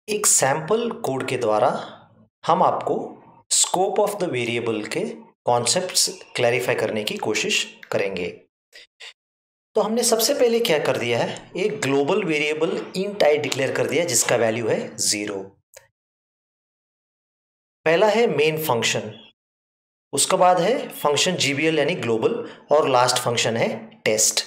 एक sample code के द्वारा हम आपको स्कोप ऑफ द वेरिएबल के कॉन्सेप्ट्स क्लैरिफाई करने की कोशिश करेंगे। तो हमने सबसे पहले क्या कर दिया है, एक global variable int i declare कर दिया जिसका वैल्यू है 0। पहला है मेन फंक्शन, उसके बाद है फंक्शन GBL यानी ग्लोबल, और लास्ट फंक्शन है टेस्ट।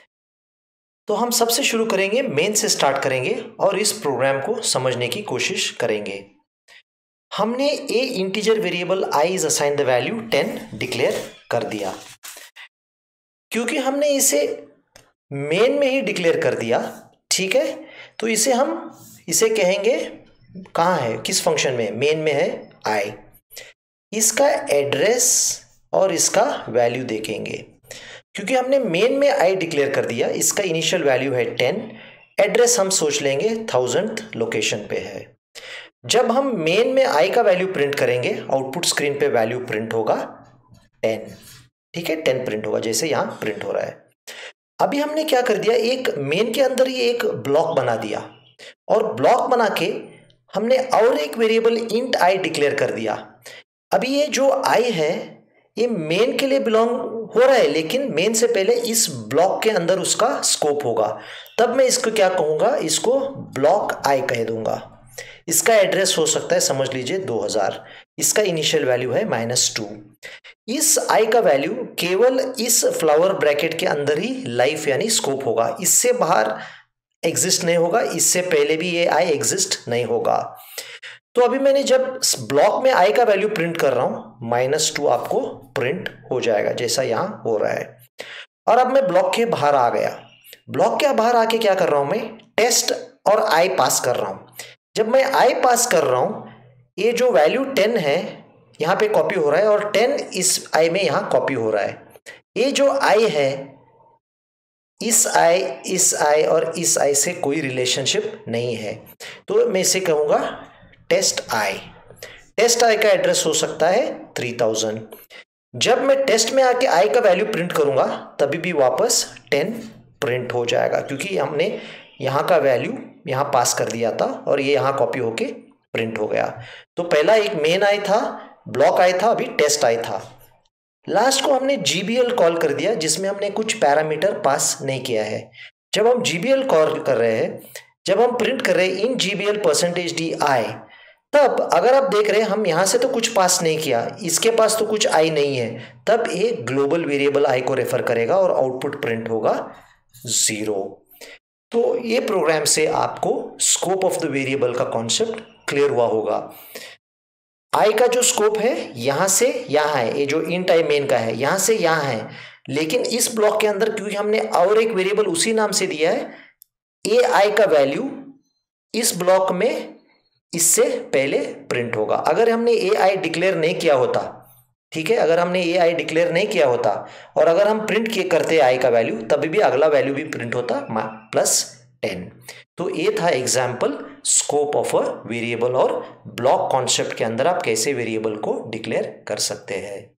तो हम सबसे शुरू करेंगे, मेन से स्टार्ट करेंगे और इस प्रोग्राम को समझने की कोशिश करेंगे। हमने a integer variable i is assign the value 10 declare कर दिया। क्योंकि हमने इसे मेन में ही डिक्लेयर कर दिया, ठीक है, तो इसे कहेंगे कहाँ है, किस फंक्शन में, मेन में है i। इसका एड्रेस और इसका वैल्यू देखेंगे। क्योंकि हमने मेन में i डिक्लेयर कर दिया, इसका इनिशियल वैल्यू है 10, एड्रेस हम सोच लेंगे 1000th लोकेशन पे है। जब हम मेन में i का वैल्यू प्रिंट करेंगे, आउटपुट स्क्रीन पे वैल्यू प्रिंट होगा 10, ठीक है, 10 प्रिंट होगा जैसे यहां प्रिंट हो रहा है। अभी हमने क्या कर दिया, एक मेन के अंदर ही एक ब्लॉक बना दिया, और ब्लॉक बना के हमने और एक वेरिएबल इंट i डिक्लेयर कर दिया। अभी ये जो i है ये मेन के लिए बिलोंग हो रहा है, लेकिन मेन से पहले इस ब्लॉक के अंदर उसका स्कोप होगा। तब मैं इसको क्या कहूंगा, इसको ब्लॉक i कह दूंगा। इसका एड्रेस हो सकता है, समझ लीजिए 2000, इसका इनिशियल वैल्यू है -2। इस i का वैल्यू केवल इस फ्लावर ब्रैकेट के अंदर ही लाइफ यानी स्कोप होगा, इससे बाहर एग्जिस्ट नहीं होगा, इससे पहले भी ये i एग्जिस्ट नहीं होगा। तो अभी मैंने जब ब्लॉक में i का वैल्यू प्रिंट कर रहा हूं, -2 आपको प्रिंट हो जाएगा जैसा यहां हो रहा है। और अब मैं ब्लॉक के बाहर आ गया। ब्लॉक के बाहर आके क्या कर रहा हूं, मैं टेस्ट और i पास कर रहा हूं। जब मैं i पास कर रहा हूं, ये जो वैल्यू 10 है यहां पे कॉपी हो रहा है, और 10 इस i में यहां कॉपी हो रहा है। ये जो i है, इस i और इस i से कोई रिलेशनशिप नहीं है, तो मैं इसे कहूंगा टेस्ट i। टेस्ट i का एड्रेस हो सकता है 3000। जब मैं टेस्ट में आके i का वैल्यू प्रिंट करूंगा तभी भी वापस 10 प्रिंट हो जाएगा, क्योंकि हमने यहां का वैल्यू यहां पास कर दिया था और ये यहां कॉपी होके प्रिंट हो गया। तो पहला एक मेन i था, ब्लॉक i था, अभी टेस्ट i था। लास्ट को हमने GBL कॉल कर दिया जिसमें हमने कुछ पैरामीटर पास नहीं किया है। जब हम GBL कॉल कर रहे हैं, जब हम प्रिंट कर रहे हैं इन GBL %di, तब अगर आप देख रहे हैं हम यहां से तो कुछ पास नहीं किया, इसके पास तो कुछ i नहीं है, तब एक ग्लोबल वेरिएबल i को रेफर करेगा और आउटपुट प्रिंट होगा 0। तो ये प्रोग्राम से आपको स्कोप ऑफ द वेरिएबल का कॉन्सेप्ट क्लियर हुआ होगा। i का जो स्कोप है यहां से यहां है, ये जो इंट i मेन का है यहां से यहां है, लेकिन इस ब्लॉक के अंदर क्योंकि हमने और एक वेरिएबल उसी नाम से दिया है, ए आई का वैल्यू इस ब्लॉक में इससे पहले प्रिंट होगा। अगर हमने ए आई डिक्लेयर नहीं किया होता, ठीक है, अगर हमने ए आई डिक्लेयर नहीं किया होता और अगर हम प्रिंट करते आई का वैल्यू, तभी भी अगला वैल्यू भी प्रिंट होता +10। तो ये था example scope of a variable, और ब्लॉक कॉन्सेप्ट के अंदर आप कैसे वेरिएबल को डिक्लेयर कर सकते हैं।